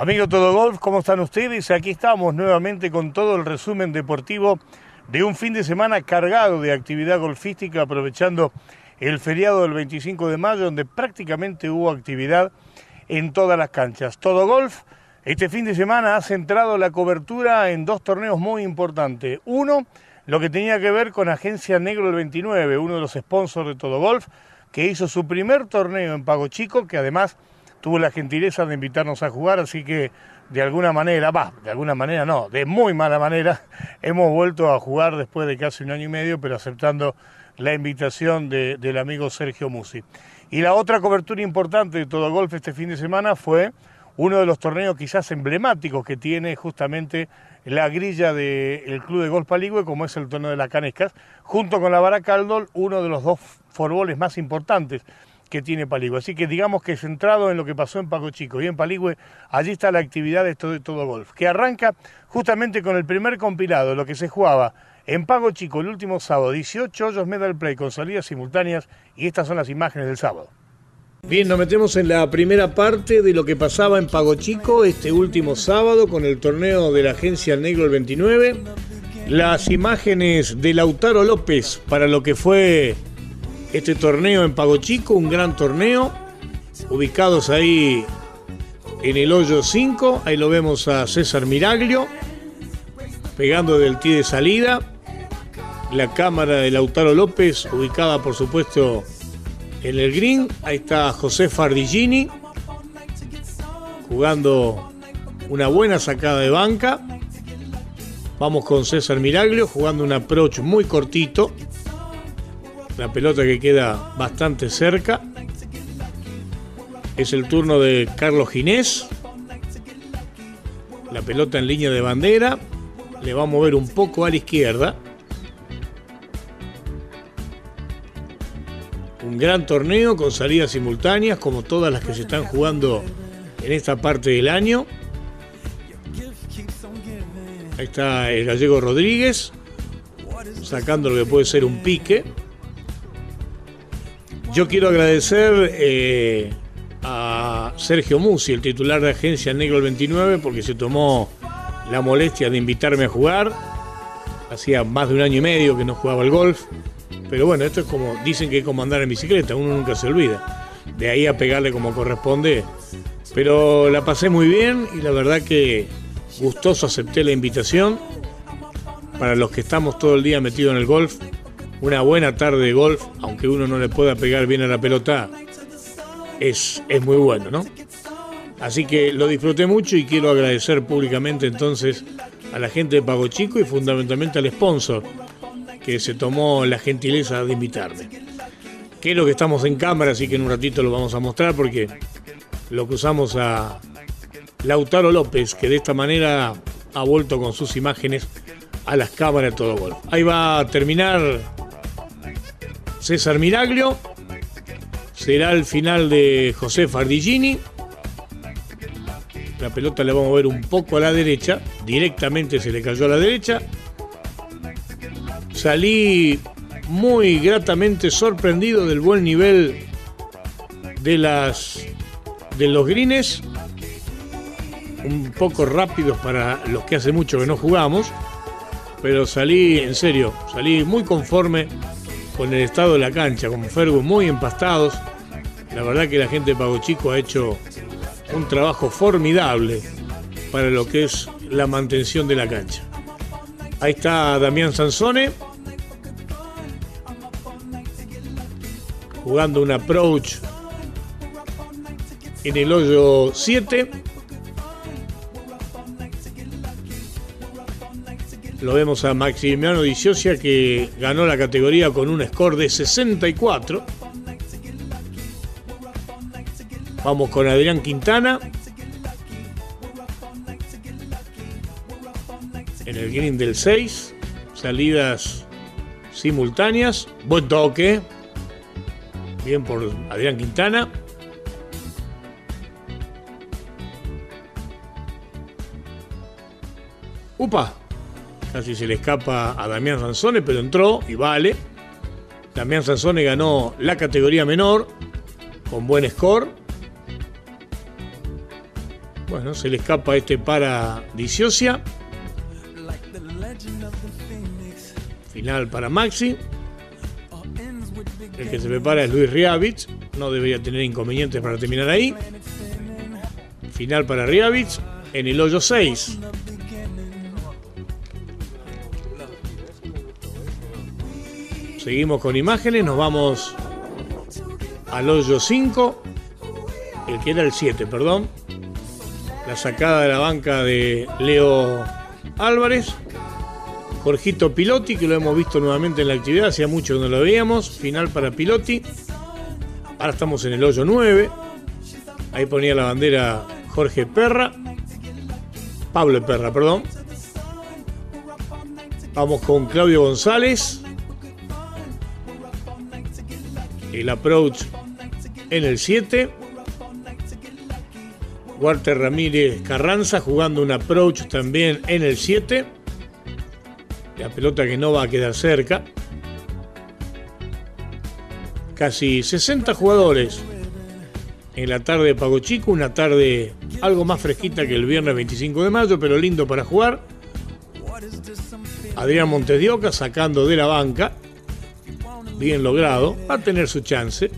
Amigo Todo Golf, ¿cómo están ustedes? Aquí estamos nuevamente con todo el resumen deportivo de un fin de semana cargado de actividad golfística, aprovechando el feriado del 25 de mayo, donde prácticamente hubo actividad en todas las canchas. Todo Golf, este fin de semana ha centrado la cobertura en dos torneos muy importantes. Uno, lo que tenía que ver con Agencia Negro del 29, uno de los sponsors de Todo Golf, que hizo su primer torneo en Pago Chico, que además tuvo la gentileza de invitarnos a jugar, así que de alguna manera, de muy mala manera, hemos vuelto a jugar después de casi un año y medio, pero aceptando la invitación del amigo Sergio Musi. Y la otra cobertura importante de Todo Golf este fin de semana fue uno de los torneos quizás emblemáticos que tiene justamente la grilla del Club de Golf Paligüe, como es el torneo de las Canescas, junto con la Baracaldo, uno de los dos forboles más importantes que tiene Paligüe. Así que digamos que centrado en lo que pasó en Pago Chico y en Paligüe, allí está la actividad de Todo Golf, que arranca justamente con el primer compilado, lo que se jugaba en Pago Chico el último sábado, 18 hoyos medal play con salidas simultáneas, y estas son las imágenes del sábado. Bien, nos metemos en la primera parte de lo que pasaba en Pago Chico este último sábado con el torneo de la Agencia Negro del 29. Las imágenes de Lautaro López para lo que fue este torneo en Pago Chico, un gran torneo, ubicados ahí en el hoyo 5, ahí lo vemos a César Miraglio, pegando del tee de salida, la cámara de Lautaro López, ubicada por supuesto en el green, ahí está José Fardigini, jugando una buena sacada de banca, vamos con César Miraglio, jugando un approach muy cortito, la pelota que queda bastante cerca. Es el turno de Carlos Ginés. La pelota en línea de bandera. Le va a mover un poco a la izquierda. Un gran torneo con salidas simultáneas, como todas las que se están jugando en esta parte del año. Ahí está el gallego Rodríguez, sacando lo que puede ser un pique. Yo quiero agradecer a Sergio Musi, el titular de Agencia Negro del 29, porque se tomó la molestia de invitarme a jugar. Hacía más de un año y medio que no jugaba al golf. Pero bueno, esto es como, dicen que es como andar en bicicleta, uno nunca se olvida. De ahí a pegarle como corresponde. Pero la pasé muy bien y la verdad que gustoso acepté la invitación. Para los que estamos todo el día metidos en el golf, una buena tarde de golf, aunque uno no le pueda pegar bien a la pelota, es muy bueno, ¿no? Así que lo disfruté mucho y quiero agradecer públicamente entonces a la gente de Pago Chico y fundamentalmente al sponsor que se tomó la gentileza de invitarme. Que es lo que estamos en cámara, así que en un ratito lo vamos a mostrar porque lo que usamos a Lautaro López, que de esta manera ha vuelto con sus imágenes a las cámaras de Todo Golf. Ahí va a terminar César Miraglio, será el final de José Fardigini. La pelota le va a mover un poco a la derecha, directamente se le cayó a la derecha. Salí muy gratamente sorprendido del buen nivel de los greens, un poco rápidos para los que hace mucho que no jugamos, pero salí, en serio, salí muy conforme con el estado de la cancha, con Fergus muy empastados. La verdad que la gente de Pago Chico ha hecho un trabajo formidable para lo que es la mantención de la cancha. Ahí está Damián Sansone, jugando un approach en el hoyo 7. Lo vemos a Maximiliano Di Gioia, que ganó la categoría con un score de 64. Vamos con Adrián Quintana en el green del 6. Salidas simultáneas. Buen toque. Bien por Adrián Quintana. ¡Upa! Casi se le escapa a Damián Sansone, pero entró y vale. Damián Sansone ganó la categoría menor con buen score. Bueno, se le escapa este para Diciosia. Final para Maxi. El que se prepara es Luis Riavich. No debería tener inconvenientes para terminar ahí. Final para Riavich en el hoyo 6. Seguimos con imágenes, nos vamos al hoyo 5, el que era el 7, perdón. La sacada de la banca de Leo Álvarez. Jorgito Pilotti, que lo hemos visto nuevamente en la actividad, hacía mucho que no lo veíamos. Final para Pilotti. Ahora estamos en el hoyo 9. Ahí ponía la bandera Jorge Perra. Pablo Perra, perdón. Vamos con Claudio González. El approach en el 7. Walter Ramírez Carranza jugando un approach también en el 7. La pelota que no va a quedar cerca. Casi 60 jugadores en la tarde de Pago Chico. Una tarde algo más fresquita que el viernes 25 de mayo, pero lindo para jugar. Adrián Montes de Oca sacando de la banca. Bien logrado. Va a tener su chance.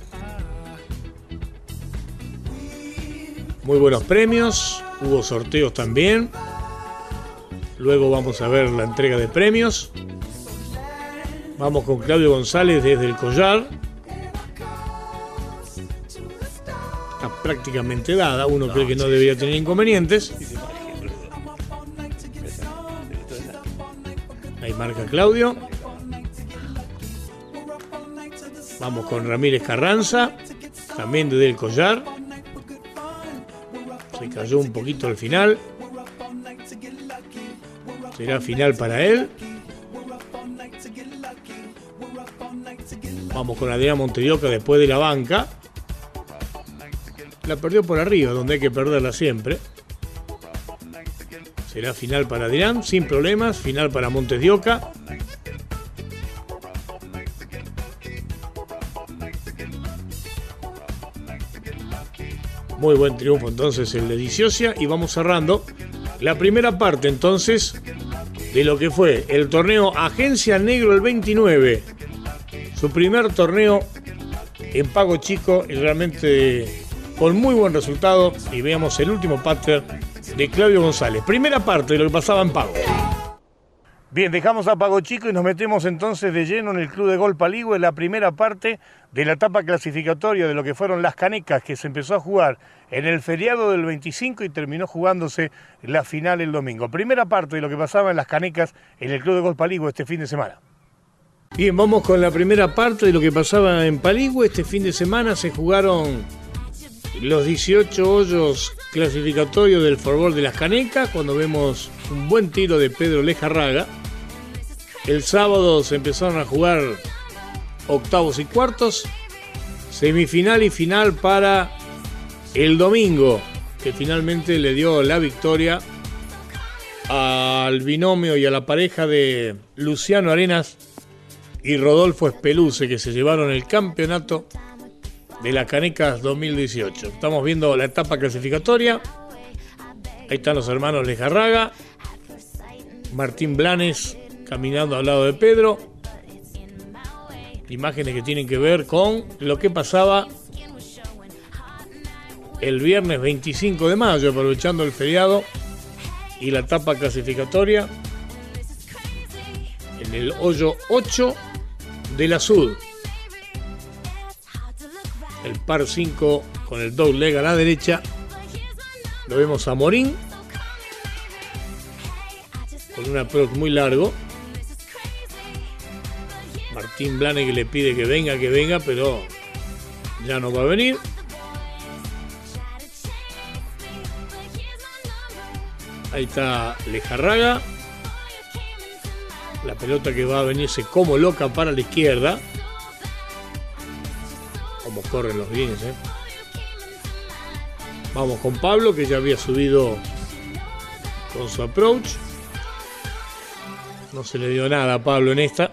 Muy buenos premios. Hubo sorteos también. Luego vamos a ver la entrega de premios. Vamos con Claudio González desde el collar. Está prácticamente dada. Uno cree que no debería tener inconvenientes. Ahí marca Claudio. Vamos con Ramírez Carranza. También desde el collar. Se cayó un poquito al final. Será final para él. Vamos con Adrián Montes de Oca después de la banca. La perdió por arriba, donde hay que perderla siempre. Será final para Adrián, sin problemas. Final para Montes de Oca. Muy buen triunfo entonces el de Diciosia. Y vamos cerrando la primera parte entonces de lo que fue el torneo Agencia Negro el 29. Su primer torneo en Pago Chico y realmente con muy buen resultado. Y veamos el último pattern de Claudio González. Primera parte de lo que pasaba en Pago. Bien, dejamos a Pago Chico y nos metemos entonces de lleno en el Club de Golf Paligüe, la primera parte de la etapa clasificatoria de lo que fueron las canecas, que se empezó a jugar en el feriado del 25 y terminó jugándose la final el domingo. Primera parte de lo que pasaba en las canecas en el Club de Golf Paligüe este fin de semana. Bien, vamos con la primera parte de lo que pasaba en Paligüe. Este fin de semana se jugaron los 18 hoyos clasificatorios del Forbol de las Canecas, cuando vemos un buen tiro de Pedro Lejarraga. El sábado se empezaron a jugar octavos y cuartos, semifinal y final para el domingo, que finalmente le dio la victoria al binomio y a la pareja de Luciano Arenas y Rodolfo Espeluce, que se llevaron el campeonato de las Canecas 2018. Estamos viendo la etapa clasificatoria. Ahí están los hermanos Lejarraga, Martín Blanes caminando al lado de Pedro. Imágenes que tienen que ver con lo que pasaba el viernes 25 de mayo, aprovechando el feriado y la etapa clasificatoria en el hoyo 8 de la Sud. El par 5 con el dogleg a la derecha. Lo vemos a Morín con un approach muy largo. Martín Blanes que le pide que venga, pero ya no va a venir. Ahí está Lejarraga. La pelota que va a venirse como loca para la izquierda. Como corren los greens, Vamos con Pablo, que ya había subido con su approach. No se le dio nada a Pablo en esta.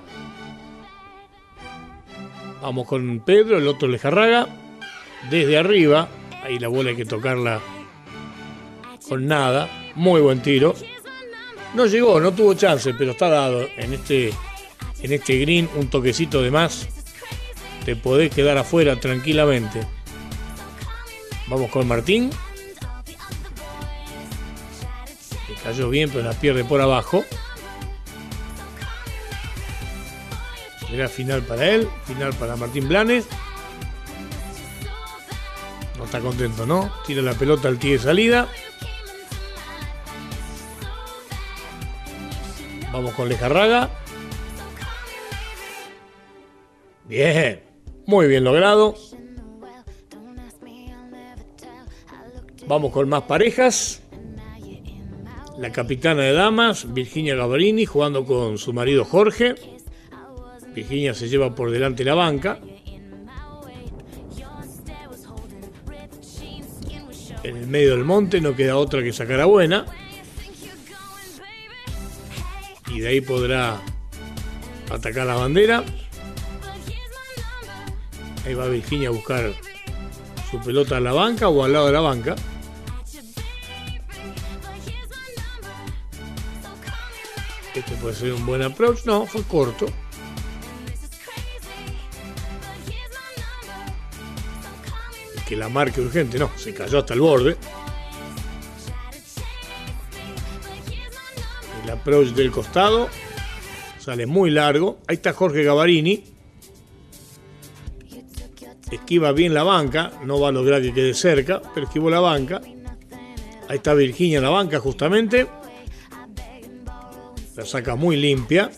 Vamos con Pedro, el otro Lejarraga. Desde arriba, ahí la bola hay que tocarla con nada. Muy buen tiro. No llegó, no tuvo chance, pero está dado. En este green, un toquecito de más. Te podés quedar afuera tranquilamente. Vamos con Martín. Le cayó bien, pero la pierde por abajo. Será final para él, final para Martín Blanes. No está contento, ¿no? Tira la pelota al tee de salida. Vamos con Lejarraga. Bien, muy bien logrado. Vamos con más parejas. La capitana de damas, Virginia Gavarini, jugando con su marido Jorge. Virginia se lleva por delante la banca. En el medio del monte no queda otra que sacar a buena. Y de ahí podrá atacar la bandera. Ahí va Virginia a buscar su pelota a la banca o al lado de la banca. Este puede ser un buen approach. No, fue corto. Que la marque urgente, no, se cayó hasta el borde. El approach del costado sale muy largo. Ahí está Jorge Gavarini. Esquiva bien la banca, no va a lograr que quede cerca, pero esquivó la banca. Ahí está Virginia en la banca justamente. La saca muy limpia.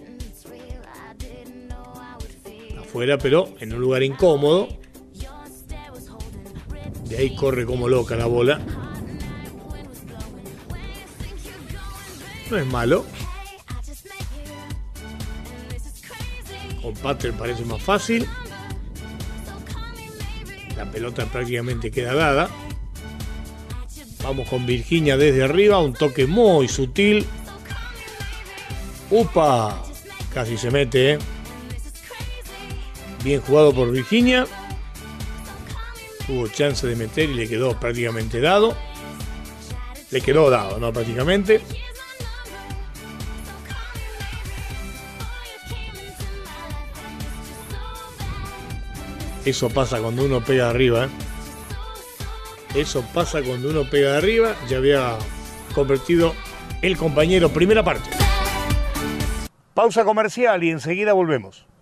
Afuera, pero en un lugar incómodo. De ahí corre como loca la bola. No es malo. Con Pater parece más fácil. La pelota prácticamente queda dada. Vamos con Virginia desde arriba. Un toque muy sutil. ¡Upa! Casi se mete, ¿eh? Bien jugado por Virginia. Tuvo chance de meter y le quedó prácticamente dado. Le quedó dado, ¿no? Prácticamente. Eso pasa cuando uno pega arriba, ¿eh? Eso pasa cuando uno pega arriba. Ya había convertido el compañero. Primera parte. Pausa comercial y enseguida volvemos.